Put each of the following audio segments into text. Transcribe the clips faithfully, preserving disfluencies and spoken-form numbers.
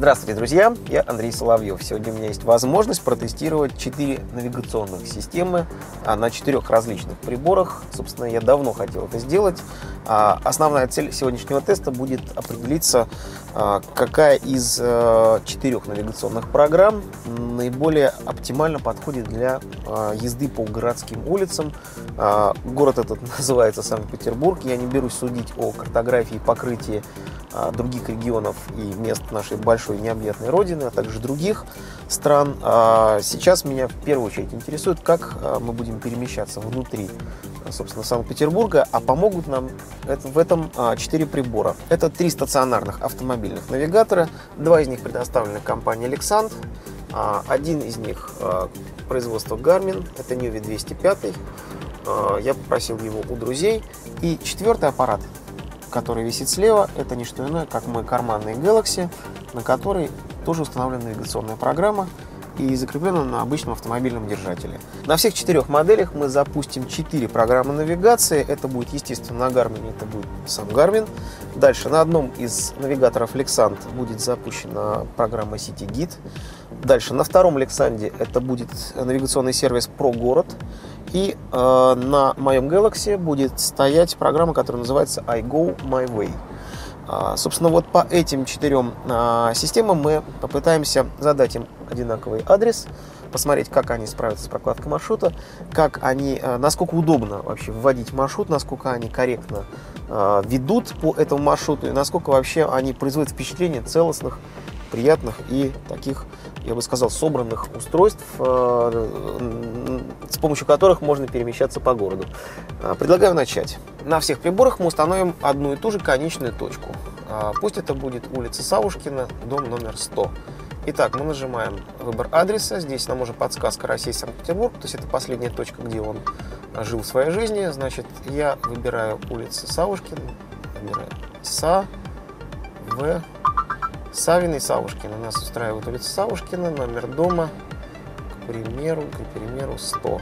Здравствуйте, друзья! Я Андрей Соловьев. Сегодня у меня есть возможность протестировать четыре навигационных системы на четырех различных приборах. Собственно, я давно хотел это сделать. Основная цель сегодняшнего теста будет определиться, какая из четырех навигационных программ наиболее оптимально подходит для езды по городским улицам. Город этот называется Санкт-Петербург. Я не берусь судить о картографии и покрытии других регионов и мест нашей большой необъятной родины, а также других стран. Сейчас меня в первую очередь интересует, как мы будем перемещаться внутри, собственно, Санкт-Петербурга, а помогут нам в этом четыре прибора. Это три стационарных автомобильных навигатора, два из них предоставлены компанией Lexant, один из них производства Garmin, это Newvi двести пять, я попросил его у друзей, и четвертый аппарат, который висит слева, это не что иное, как мой карманный Galaxy, на который тоже установлена навигационная программа и закреплена на обычном автомобильном держателе. На всех четырех моделях мы запустим четыре программы навигации. Это будет, естественно, на Garmin, это будет сам Garmin. Дальше на одном из навигаторов Lexant будет запущена программа CityGuide. Дальше на втором Lexant это будет навигационный сервис ProGorod. И э, на моем Galaxy будет стоять программа, которая называется I Go My Way. А, собственно, вот по этим четырем а, системам мы попытаемся задать им одинаковый адрес, посмотреть, как они справятся с прокладкой маршрута, как они, а, насколько удобно вообще вводить маршрут, насколько они корректно а, ведут по этому маршруту и насколько вообще они производят впечатление целостных, приятных и таких, я бы сказал, собранных устройств, с помощью которых можно перемещаться по городу. Предлагаю начать. На всех приборах мы установим одну и ту же конечную точку. Пусть это будет улица Савушкина, дом номер сто. Итак, мы нажимаем выбор адреса. Здесь нам уже подсказка Россия-Санкт-Петербург, то есть это последняя точка, где он жил в своей жизни. Значит, я выбираю улицу Савушкина, выбираю Са, В, Савина и Савушкина. Нас устраивает улица Савушкина, номер дома, к примеру, к примеру, сто.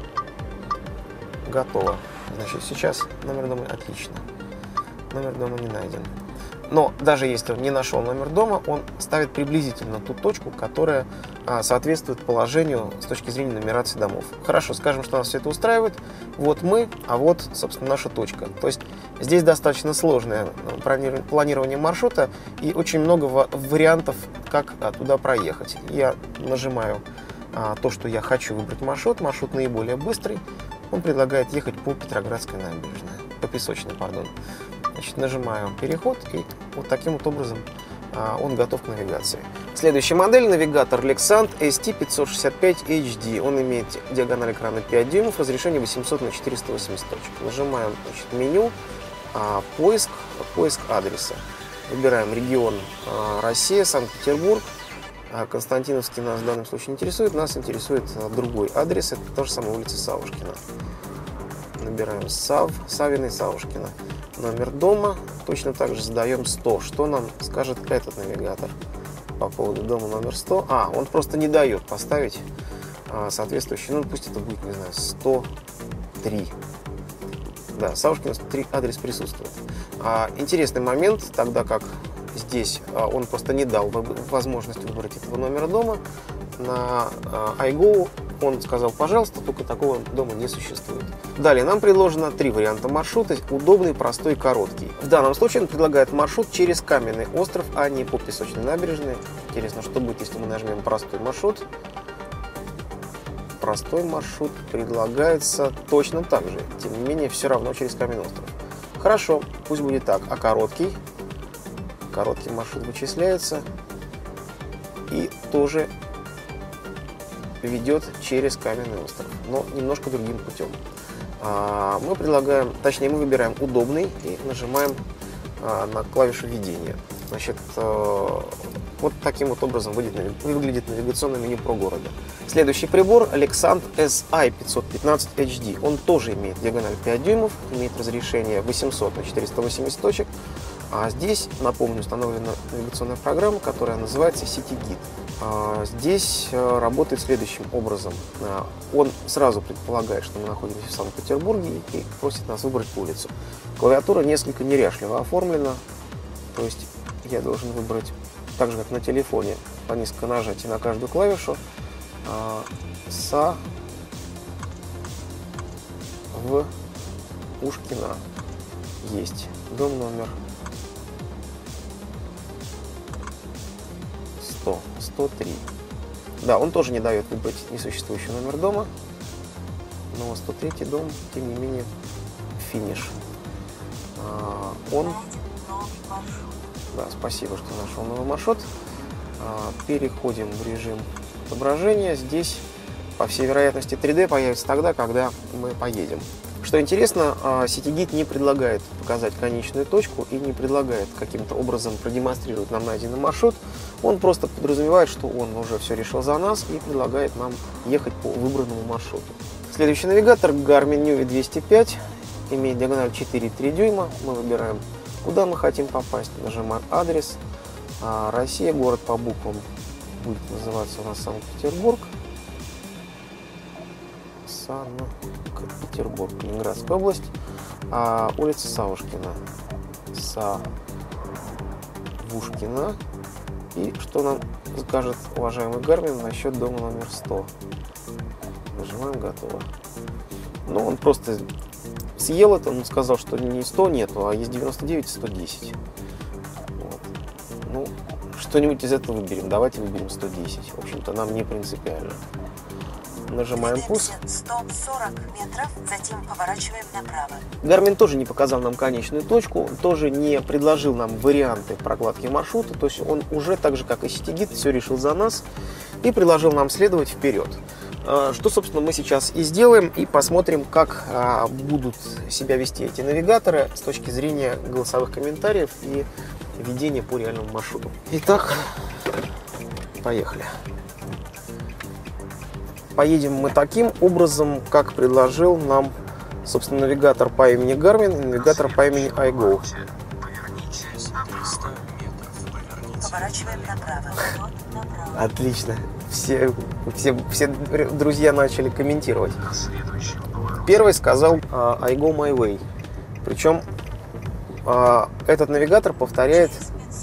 Готово. Значит, сейчас номер дома отлично. Номер дома не найден. Но даже если он не нашел номер дома, он ставит приблизительно ту точку, которая а, соответствует положению с точки зрения нумерации домов. Хорошо, скажем, что нас все это устраивает. Вот мы, а вот, собственно, наша точка. То есть здесь достаточно сложное планирование маршрута и очень много вариантов, как туда проехать. Я нажимаю а, то, что я хочу выбрать маршрут. Маршрут наиболее быстрый. Он предлагает ехать по Петроградской набережной, по Песочной, пардон. Значит, нажимаю переход, и вот таким вот образом а, он готов к навигации. Следующая модель — навигатор Lexant эс ти пятьсот шестьдесят пять эйч ди. Он имеет диагональ экрана пять дюймов, разрешение восемьсот на четыреста восемьдесят точек. Нажимаем, значит, меню, а, поиск, поиск адреса. Выбираем регион а, Россия, Санкт-Петербург. А Константиновский нас в данном случае не интересует, нас интересует а, другой адрес, это та же самая улица Савушкина. Набираем Сав, Савина и Савушкина. Номер дома точно так же задаем сто. Что нам скажет этот навигатор по поводу дома номер сто? А, он просто не дает поставить а, соответствующий, ну пусть это будет, не знаю, сто три. Да, Савушкина сто три адрес присутствует. А, интересный момент, тогда как здесь а, он просто не дал возможность выбрать этого номера дома, на а, iGo он сказал, пожалуйста, только такого дома не существует. Далее нам предложено три варианта маршрута: удобный, простой, короткий. В данном случае он предлагает маршрут через Каменный остров, а не по Песочной набережной. Интересно, что будет, если мы нажмем простой маршрут. Простой маршрут предлагается точно так же. Тем не менее, все равно через Каменный остров. Хорошо, пусть будет так. А короткий? Короткий маршрут вычисляется и тоже ведет через Каменный остров, но немножко другим путем. Мы предлагаем, точнее мы выбираем удобный и нажимаем на клавишу введения. Значит, вот таким вот образом выглядит навигационное меню ProGorod. Следующий прибор Lexant эс ай пятьсот пятнадцать эйч ди. Он тоже имеет диагональ пять дюймов, имеет разрешение восемьсот на четыреста восемьдесят точек. А здесь, напомню, установлена навигационная программа, которая называется CityGuide. Здесь работает следующим образом. Он сразу предполагает, что мы находимся в Санкт-Петербурге, и просит нас выбрать улицу. Клавиатура несколько неряшливо оформлена, то есть я должен выбрать так же как на телефоне, по низкому нажатию на каждую клавишу. Са в Пушкина есть. Дом номер сто, сто три. Да, он тоже не дает выбрать несуществующий номер дома. Но сто третий дом, тем не менее, финиш. А, он... Да, спасибо, что нашел новый маршрут. А, переходим в режим отображения. Здесь, по всей вероятности, три дэ появится тогда, когда мы поедем. Что интересно, CityGuide не предлагает показать конечную точку и не предлагает каким-то образом продемонстрировать нам найденный маршрут. Он просто подразумевает, что он уже все решил за нас и предлагает нам ехать по выбранному маршруту. Следующий навигатор Garmin Nüve двести пять, имеет диагональ четыре и три дюйма. Мы выбираем, куда мы хотим попасть, нажимаем адрес. Россия, город по буквам будет называться у нас Санкт-Петербург. Санкт-Петербург, Ленинградская область, а, улица Савушкина. Савушкина. И что нам скажет уважаемый Garmin насчет дома номер сто? Нажимаем готово. Ну, он просто съел это, он сказал, что не сто нету, а есть девяносто девять и сто десять. Вот. Ну, что-нибудь из этого выберем. Давайте выберем сто десять. В общем-то, нам не принципиально. Нажимаем пуск. сто сорок метров, затем поворачиваем направо. Garmin тоже не показал нам конечную точку, он тоже не предложил нам варианты прокладки маршрута, то есть он уже так же, как и CityGuide, все решил за нас и предложил нам следовать вперед. Что, собственно, мы сейчас и сделаем, и посмотрим, как будут себя вести эти навигаторы с точки зрения голосовых комментариев и ведения по реальному маршруту. Итак, поехали. Поедем мы таким образом, как предложил нам, собственно, навигатор по имени Garmin и навигатор по имени iGo. Поворачиваем направо. Отлично. Все, все, все друзья начали комментировать. Первый сказал uh, iGo My Way. Причем uh, этот навигатор повторяет...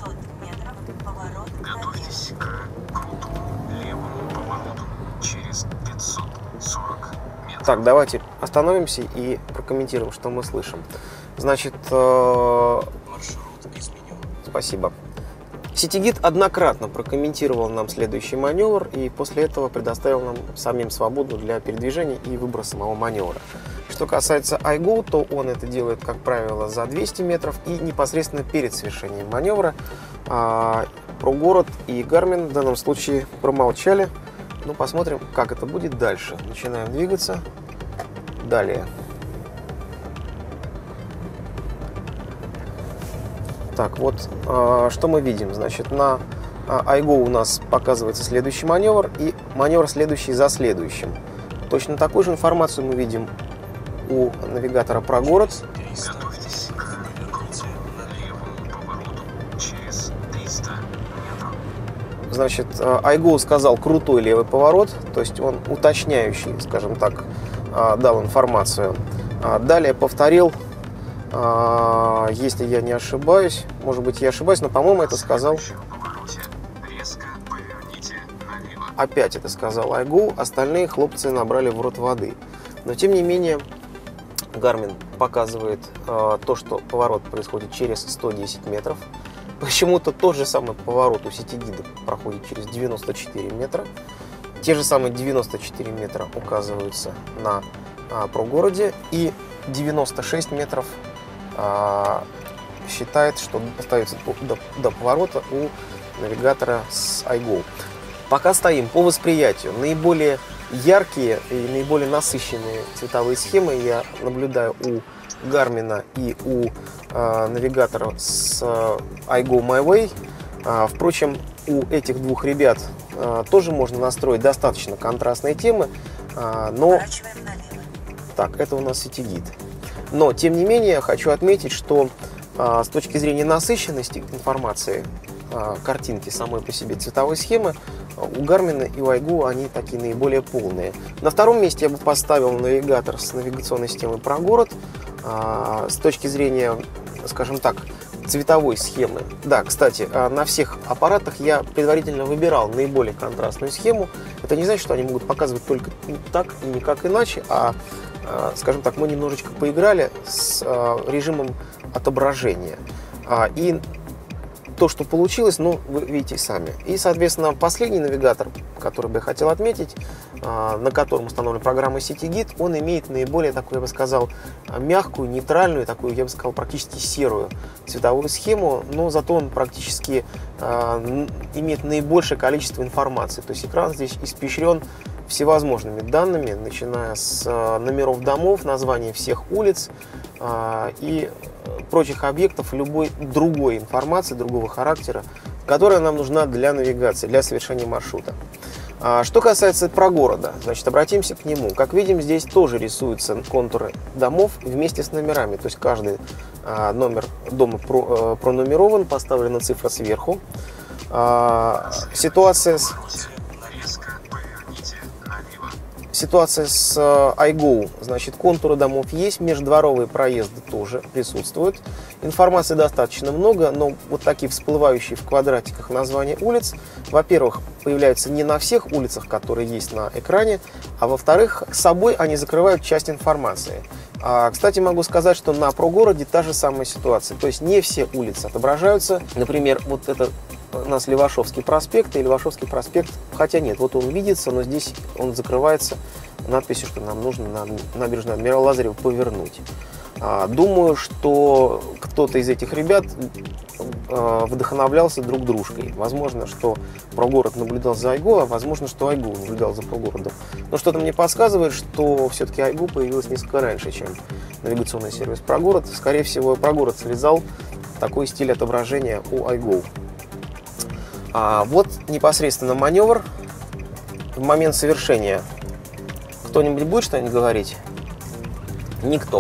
Так, давайте остановимся и прокомментируем, что мы слышим. Значит, э... спасибо. CityGuide однократно прокомментировал нам следующий маневр и после этого предоставил нам самим свободу для передвижения и выбора самого маневра. Что касается iGo, то он это делает, как правило, за двести метров и непосредственно перед совершением маневра. А про город и Garmin в данном случае промолчали. Ну, посмотрим, как это будет дальше. Начинаем двигаться. Далее. Так, вот, э, что мы видим. Значит, на э, iGo у нас показывается следующий маневр и маневр следующий за следующим. Точно такую же информацию мы видим у навигатора про город. Значит, iGo сказал крутой левый поворот, то есть он уточняющий, скажем так, дал информацию. Далее повторил, если я не ошибаюсь, может быть я ошибаюсь, но по-моему это сказал... Опять это сказал iGo, остальные хлопцы набрали в рот воды. Но тем не менее Garmin показывает то, что поворот происходит через сто десять метров. Почему-то тот же самый поворот у CityGuide проходит через девяносто четыре метра. Те же самые девяносто четыре метра указываются на а, прогороде. И девяносто шесть метров а, считает, что остается до, до поворота у навигатора с iGo. Пока стоим по восприятию. Наиболее яркие и наиболее насыщенные цветовые схемы я наблюдаю у Garmin и у э, навигатора с э, iGo My Way. Э, впрочем, у этих двух ребят э, тоже можно настроить достаточно контрастные темы, э, но... Так, это у нас CityGuide. Но, тем не менее, хочу отметить, что э, с точки зрения насыщенности информации, э, картинки самой по себе цветовой схемы, у Garmin и у iGo они такие наиболее полные. На втором месте я бы поставил навигатор с навигационной системой про город. С точки зрения, скажем так, цветовой схемы. Да, кстати, на всех аппаратах я предварительно выбирал наиболее контрастную схему. Это не значит, что они могут показывать только так и никак иначе, а, скажем так, мы немножечко поиграли с режимом отображения. И то, что получилось, ну, вы видите сами. И, соответственно, последний навигатор, который бы я хотел отметить, на котором установлена программа CityGuide, он имеет наиболее такую, я бы сказал, мягкую, нейтральную, такую, я бы сказал, практически серую цветовую схему, но зато он практически э, имеет наибольшее количество информации. То есть экран здесь испещрен всевозможными данными, начиная с э, номеров домов, названий всех улиц э, и прочих объектов, любой другой информации, другого характера, которая нам нужна для навигации, для совершения маршрута. А что касается прогорода, значит, обратимся к нему. Как видим, здесь тоже рисуются контуры домов вместе с номерами. То есть каждый а, номер дома про, а, пронумерован, поставлена цифра сверху. А, ситуация с... Ситуация с iGo, значит, контуры домов есть, междворовые проезды тоже присутствуют. Информации достаточно много, но вот такие всплывающие в квадратиках названия улиц, во-первых, появляются не на всех улицах, которые есть на экране, а во-вторых, с собой они закрывают часть информации. А, кстати, могу сказать, что на прогороде та же самая ситуация, то есть не все улицы отображаются. Например, вот это у нас Левашовский проспект и Левашовский проспект, хотя нет, вот он видится, но здесь он закрывается надписью, что нам нужно на набережную Адмирала Лазарева повернуть. Думаю, что кто-то из этих ребят вдохновлялся друг дружкой. Возможно, что прогород наблюдал за iGo, а возможно, что iGo наблюдал за прогородом. Но что-то мне подсказывает, что все-таки iGo появилась несколько раньше, чем навигационный сервис прогород. Скорее всего, прогород слезал такой стиль отображения у iGo. А вот непосредственно маневр в момент совершения. Кто-нибудь будет что-нибудь говорить? Никто.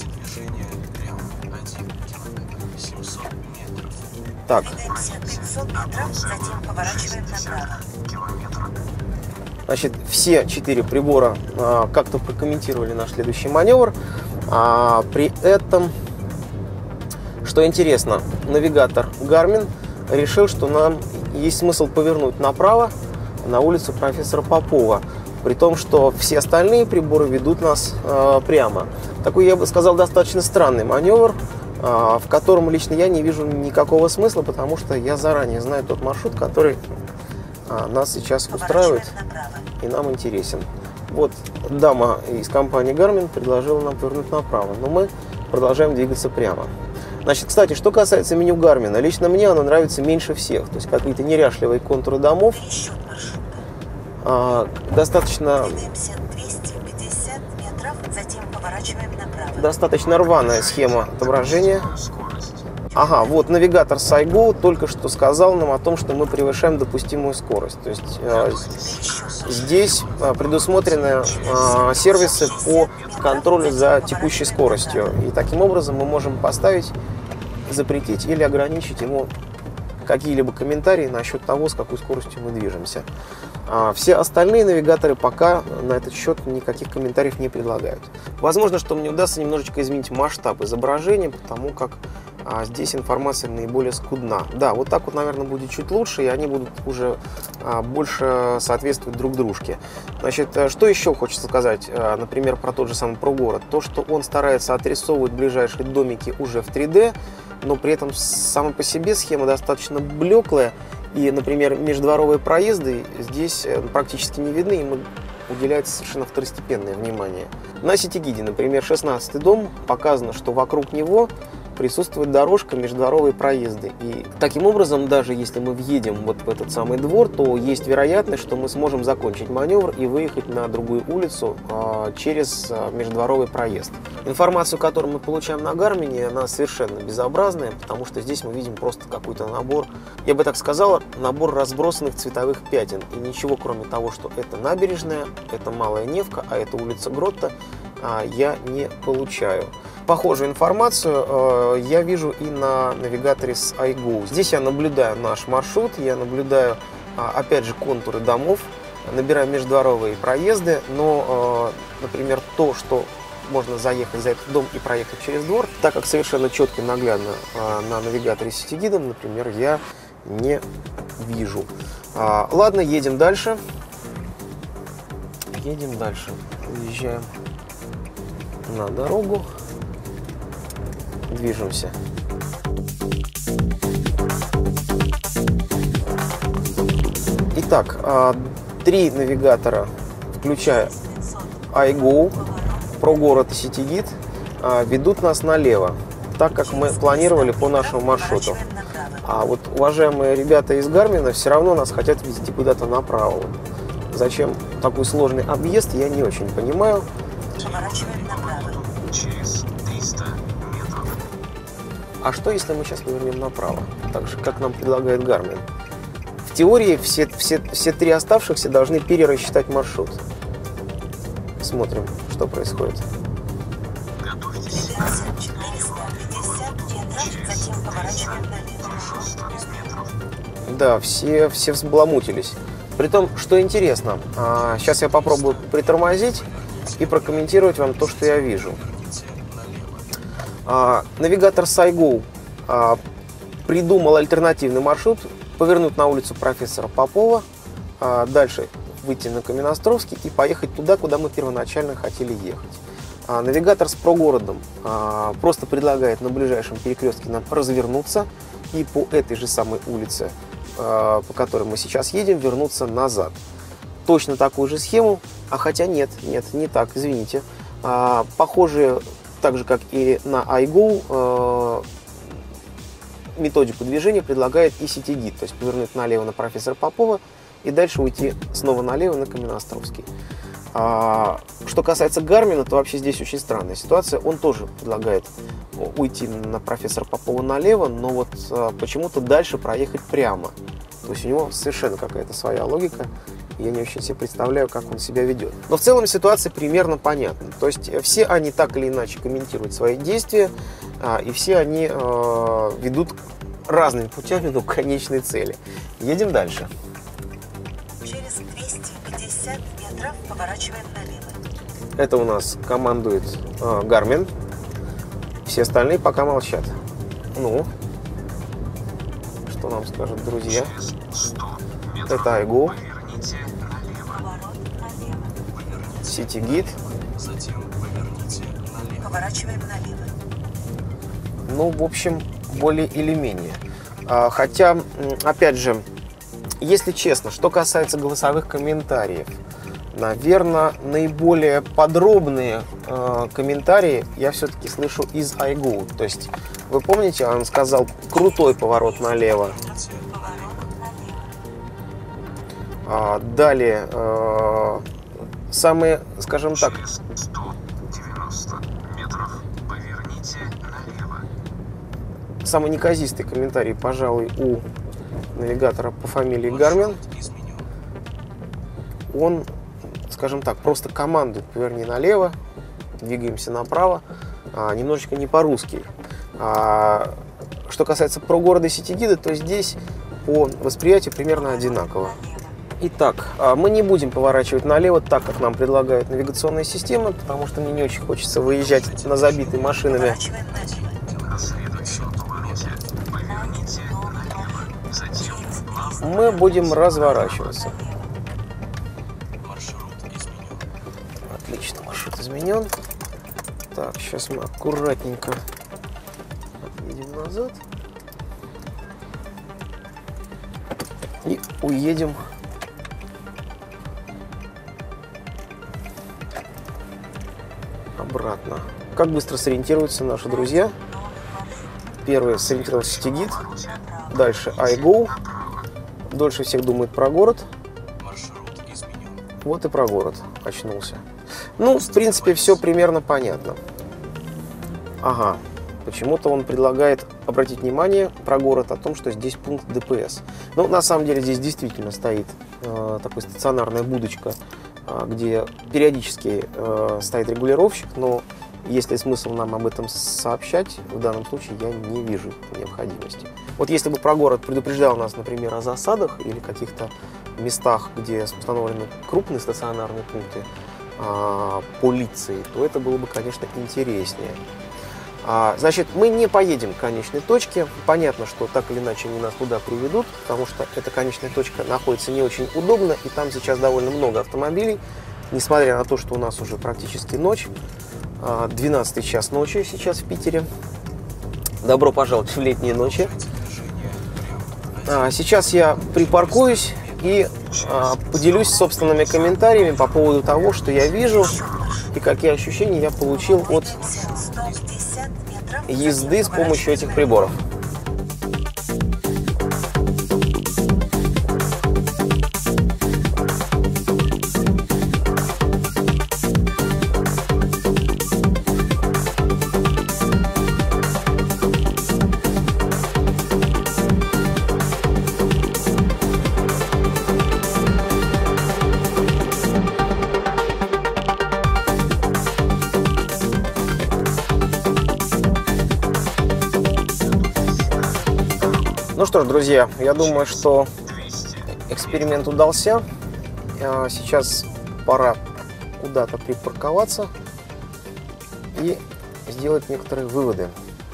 Так. пятьсот метров, затем поворачиваем направо. Значит, все четыре прибора а, как-то прокомментировали наш следующий маневр. А, при этом, что интересно, навигатор Garmin решил, что нам есть смысл повернуть направо на улицу профессора Попова, при том, что все остальные приборы ведут нас э, прямо. Такой, я бы сказал, достаточно странный маневр, э, в котором лично я не вижу никакого смысла, потому что я заранее знаю тот маршрут, который э, нас сейчас устраивает и нам интересен. Вот дама из компании Garmin предложила нам повернуть направо, но мы продолжаем двигаться прямо. Значит, кстати, что касается меню Гармина, лично мне оно нравится меньше всех. То есть какие-то неряшливые контуры домов. А, достаточно, двести пятьдесят метров, затем поворачиваем направо. достаточно рваная схема отображения. Ага, вот навигатор с iGo только что сказал нам о том, что мы превышаем допустимую скорость. То есть э, здесь э, предусмотрены э, сервисы по контролю за текущей скоростью. И таким образом мы можем поставить, запретить или ограничить ему какие-либо комментарии насчет того, с какой скоростью мы движемся. А все остальные навигаторы пока на этот счет никаких комментариев не предлагают. Возможно, что мне удастся немножечко изменить масштаб изображения, потому как а, здесь информация наиболее скудна. Да, вот так вот, наверное, будет чуть лучше, и они будут уже а, больше соответствовать друг дружке. Значит, что еще хочется сказать, а, например, про тот же самый прогород. То, что он старается отрисовывать ближайшие домики уже в три дэ, но при этом сама по себе схема достаточно блеклая. И, например, междворовые проезды здесь практически не видны, им уделяется совершенно второстепенное внимание. На CityGuide, например, шестнадцатый дом, показано, что вокруг него присутствует дорожка, междворовые проезды. И таким образом, даже если мы въедем вот в этот самый двор, то есть вероятность, что мы сможем закончить маневр и выехать на другую улицу э, через э, междворовый проезд. Информацию, которую мы получаем на Гармине, она совершенно безобразная, потому что здесь мы видим просто какой-то набор, я бы так сказал, набор разбросанных цветовых пятен. И ничего, кроме того, что это набережная, это Малая Невка, а это улица Гротта, э, я не получаю. Похожую информацию э, я вижу и на навигаторе с iGo. Здесь я наблюдаю наш маршрут, я наблюдаю, э, опять же, контуры домов, набираю междворовые проезды, но, э, например, то, что можно заехать за этот дом и проехать через двор, так как совершенно четко и наглядно э, на навигаторе с сетигидом, например, я не вижу. А, ладно, едем дальше. Едем дальше. Уезжаем на дорогу. Движемся. Итак, а, три навигатора, включая iGo, ProGorod и CityGuide, а, ведут нас налево, так как мы планировали по нашему маршруту. А вот уважаемые ребята из Гармина все равно нас хотят везти куда-то направо. Зачем такой сложный объезд, я не очень понимаю. Поворачиваем направо. Через триста метров. А что, если мы сейчас повернем направо? Так же, как нам предлагает Гармин. В теории все, все, все три оставшихся должны перерасчитать маршрут. Смотрим, что происходит. Готовьтесь. четыреста пятьдесят метров, затем поворачиваем налево. сто метров. Да, все, все взбаламутились. Притом, что интересно, а, сейчас я попробую притормозить и прокомментировать вам то, что я вижу. А, навигатор с iGo а, придумал альтернативный маршрут, повернуть на улицу профессора Попова, а, дальше выйти на Каменноостровский и поехать туда, куда мы первоначально хотели ехать. А, навигатор с ProGorod а, просто предлагает на ближайшем перекрестке нам развернуться и по этой же самой улице, по которой мы сейчас едем, вернуться назад. Точно такую же схему, а хотя нет, нет, не так, извините. А, похожие, так же как и на iGo, а, методику движения предлагает и CityGuide, то есть повернуть налево на профессора Попова и дальше уйти снова налево на Каменноостровский. А, что касается Гармина, то вообще здесь очень странная ситуация. Он тоже предлагает уйти на профессора Попова налево, но вот а, почему-то дальше проехать прямо. То есть у него совершенно какая-то своя логика. Я не очень себе представляю, как он себя ведет. Но в целом ситуация примерно понятна. То есть все они так или иначе комментируют свои действия, а, и все они а, ведут разными путями, но к конечной цели. Едем дальше. Через двести пятьдесят метров поворачиваем налево. Это у нас командует э, Гармин. Все остальные пока молчат. Ну, что нам скажут друзья? Через сто метров. Это iGo, Поверните налево. Поворот налево. CityGuide. Затем поверните налево. Поворачиваем налево. Ну, в общем, более или менее. А, хотя, м, опять же, если честно, что касается голосовых комментариев, наверное, наиболее подробные э, комментарии я все-таки слышу из iGo. То есть, вы помните, он сказал крутой поворот налево. А, далее, э, самые, скажем так, Через сто девяносто метров. Поверните налево. самый неказистый комментарий, пожалуй, у навигатора по фамилии Гармин. Изменю. Он, скажем так, просто командует: поверни налево, двигаемся направо, а, немножечко не по-русски. А, что касается ProGorod и CityGuide, то здесь по восприятию примерно одинаково. Итак, а, мы не будем поворачивать налево так, как нам предлагают навигационные системы, потому что мне не очень хочется выезжать на забитый машинами. Поворачиваем налево. На следующем повороте поверните налево. Затем плавно. Мы будем разворачиваться. Маршрут изменен. Отлично, маршрут изменен. Так, сейчас мы аккуратненько отъедем назад и уедем обратно. Как быстро сориентируются наши друзья? Первый сориентировался CityGuide, дальше iGo, дольше всех думает про город. Маршрут изменен. Вот и про город очнулся. Ну, в принципе, все примерно понятно. Ага, почему-то он предлагает обратить внимание про город о том, что здесь пункт ДПС. Ну, на самом деле, здесь действительно стоит э, такой стационарная будочка, э, где периодически э, стоит регулировщик, но есть ли смысл нам об этом сообщать, в данном случае я не вижу необходимости. Вот если бы про город предупреждал нас, например, о засадах или каких-то местах, где установлены крупные стационарные пункты, а, полиции, то это было бы, конечно, интереснее. А, значит, мы не поедем к конечной точке. Понятно, что так или иначе они нас туда приведут, потому что эта конечная точка находится не очень удобно, и там сейчас довольно много автомобилей, несмотря на то, что у нас уже практически ночь, двенадцатый час ночи сейчас в Питере. Добро пожаловать в летние ночи. А, сейчас я припаркуюсь и а, поделюсь собственными комментариями по поводу того, что я вижу и какие ощущения я получил от езды с помощью этих приборов. Ну что ж, друзья, я думаю, что эксперимент удался. Сейчас пора куда-то припарковаться и сделать некоторые выводы.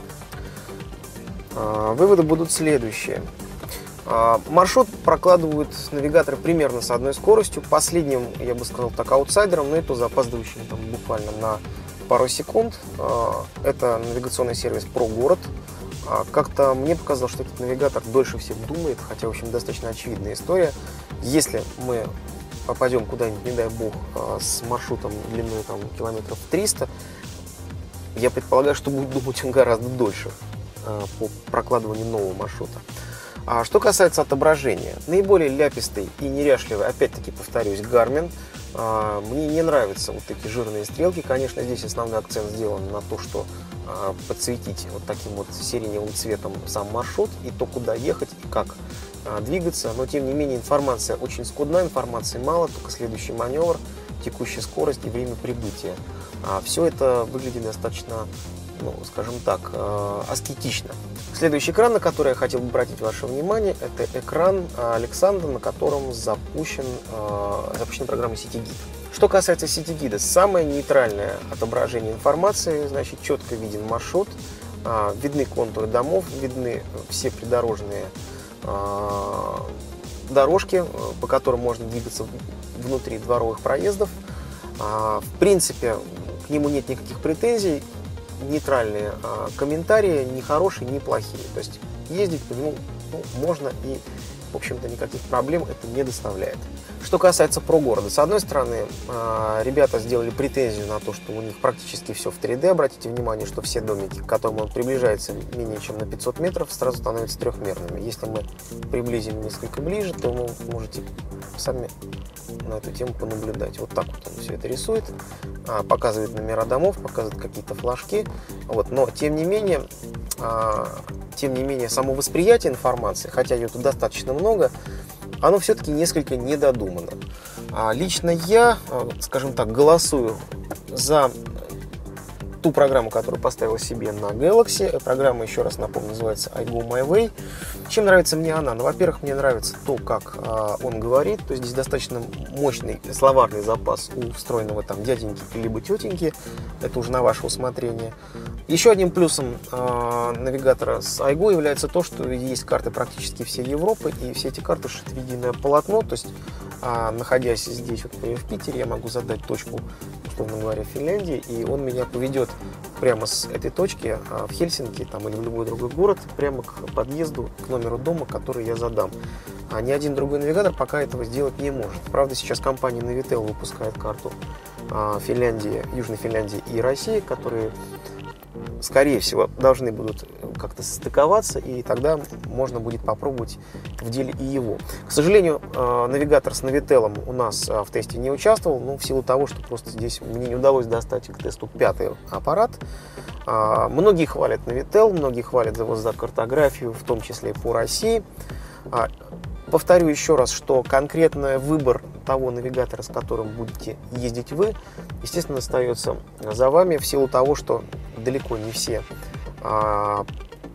Выводы будут следующие. Маршрут прокладывают навигаторы примерно с одной скоростью. Последним, я бы сказал так, аутсайдером, но и то запаздывающим там, буквально на пару секунд. Это навигационный сервис ProGorod. Как-то мне показалось, что этот навигатор дольше всех думает, хотя, в общем, достаточно очевидная история. Если мы попадем куда-нибудь, не дай бог, с маршрутом длиной там, километров триста, я предполагаю, что будет думать он гораздо дольше по прокладыванию нового маршрута. А что касается отображения, наиболее ляпистый и неряшливый, опять-таки повторюсь, Garmin. Мне не нравятся вот такие жирные стрелки. Конечно, здесь основной акцент сделан на то, что подсветить вот таким вот сиреневым цветом сам маршрут и то, куда ехать и как двигаться. Но, тем не менее, информация очень скудна, информации мало, только следующий маневр, текущая скорость и время прибытия. Все это выглядит достаточно, ну, скажем так, аскетично. Следующий экран, на который я хотел бы обратить ваше внимание, это экран Александра, на котором запущен, запущена программа CityGuide. Что касается CityGuide, самое нейтральное отображение информации, значит, четко виден маршрут, видны контуры домов, видны все придорожные дорожки, по которым можно двигаться внутри дворовых проездов. В принципе, к нему нет никаких претензий. Нейтральные а, комментарии, ни хорошие, ни плохие. То есть ездить по нему ну, можно и, в общем-то, никаких проблем это не доставляет. Что касается ProGorod, с одной стороны, а, ребята сделали претензию на то, что у них практически все в три дэ. Обратите внимание, что все домики, к которым он приближается менее чем на пятьсот метров, сразу становятся трехмерными. Если мы приблизим несколько ближе, то вы можете сами на эту тему понаблюдать. Вот так вот он все это рисует, показывает номера домов, показывает какие-то флажки. Вот. Но тем не менее, тем не менее, само восприятие информации, хотя ее тут достаточно много, оно все-таки несколько недодумано. Лично я, скажем так, голосую за ту программу, которую поставил себе на Galaxy. Программа, еще раз напомню, называется I Go My Way. Чем нравится мне она? Ну, во-первых, мне нравится то, как а, он говорит. То есть здесь достаточно мощный словарный запас у встроенного там дяденьки либо тетеньки. Это уже на ваше усмотрение. Еще одним плюсом а, навигатора с I Go является то, что есть карты практически всей Европы, и все эти карты шиты в единое полотно. То есть, а, находясь здесь, вот, например, в Питере, я могу задать точку, условно говоря, в Финляндии, и он меня поведет прямо с этой точки в Хельсинки там, или в любой другой город, прямо к подъезду, к номеру дома, который я задам. А ни один другой навигатор пока этого сделать не может. Правда, сейчас компания Navitel выпускает карту Финляндии, Южной Финляндии и России, которые, скорее всего, должны будут как-то стыковаться, и тогда можно будет попробовать в деле и его. К сожалению, навигатор с Navitel у нас в тесте не участвовал, но в силу того, что просто здесь мне не удалось достать к тесту пятый аппарат. Многие хвалят Navitel, многие хвалят за картографию, в том числе по России. Повторю еще раз, что конкретный выбор того навигатора, с которым будете ездить вы, естественно, остается за вами, в силу того, что далеко не все а,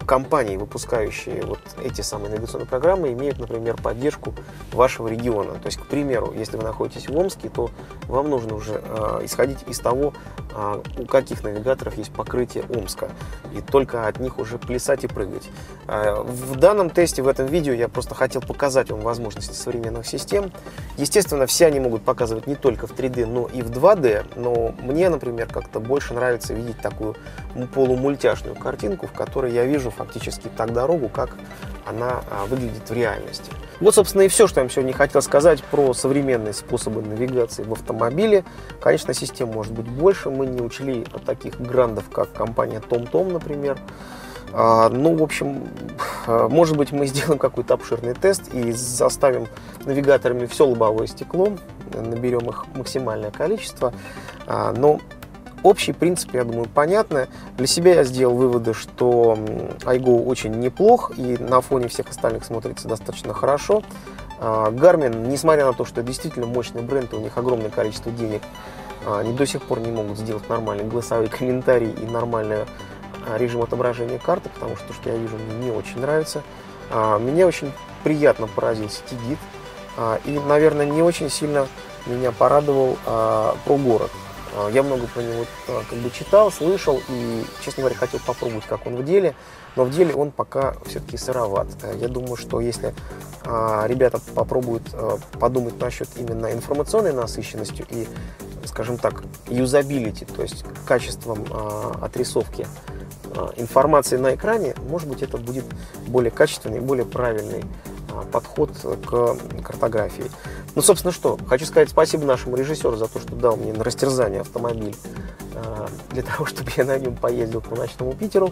компании, выпускающие вот эти самые навигационные программы, имеют, например, поддержку вашего региона. То есть, к примеру, если вы находитесь в Омске, то вам нужно уже э, исходить из того, э, у каких навигаторов есть покрытие Омска, и только от них уже плясать и прыгать. Э, в данном тесте, в этом видео я просто хотел показать вам возможности современных систем. Естественно, все они могут показывать не только в три дэ, но и в два дэ, но мне, например, как-то больше нравится видеть такую полумультяшную картинку, в которой я вижу фактически так дорогу, как она а, выглядит в реальности. Вот, собственно, и все, что я вам сегодня хотел сказать про современные способы навигации в автомобиле. Конечно, систем может быть больше. Мы не учли таких грандов, как компания TomTom, например. А, ну, в общем, может быть, мы сделаем какой-то обширный тест и заставим навигаторами все лобовое стекло, наберем их максимальное количество. А, но общий принцип, я думаю, понятно. Для себя я сделал выводы, что iGo очень неплох и на фоне всех остальных смотрится достаточно хорошо. Garmin, несмотря на то, что это действительно мощный бренд, и у них огромное количество денег, они до сих пор не могут сделать нормальный голосовой комментарий и нормальный режим отображения карты, потому что то, что я вижу, мне не очень нравится. Меня очень приятно поразил Citygrid, и, наверное, не очень сильно меня порадовал ProGorod. Я много про него как бы читал, слышал и, честно говоря, хотел попробовать, как он в деле, но в деле он пока все-таки сыроват. Я думаю, что если а, ребята попробуют а, подумать насчет именно информационной насыщенности и, скажем так, юзабилити, то есть качеством а, отрисовки а, информации на экране, может быть, это будет более качественный и более правильный подход к картографии. Ну, собственно, что? Хочу сказать спасибо нашему режиссеру за то, что дал мне на растерзание автомобиль для того, чтобы я на нем поездил по ночному Питеру.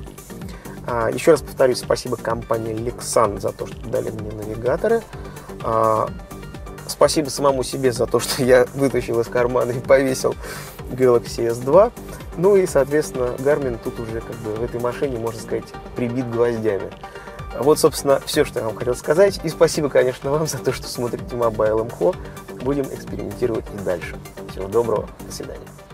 Еще раз повторюсь, спасибо компании Lexan за то, что дали мне навигаторы. Спасибо самому себе за то, что я вытащил из кармана и повесил Galaxy эс два. Ну и, соответственно, Garmin тут уже как бы в этой машине, можно сказать, прибит гвоздями. Вот, собственно, все, что я вам хотел сказать. И спасибо, конечно, вам за то, что смотрите Mobile Info. Будем экспериментировать и дальше. Всего доброго. До свидания.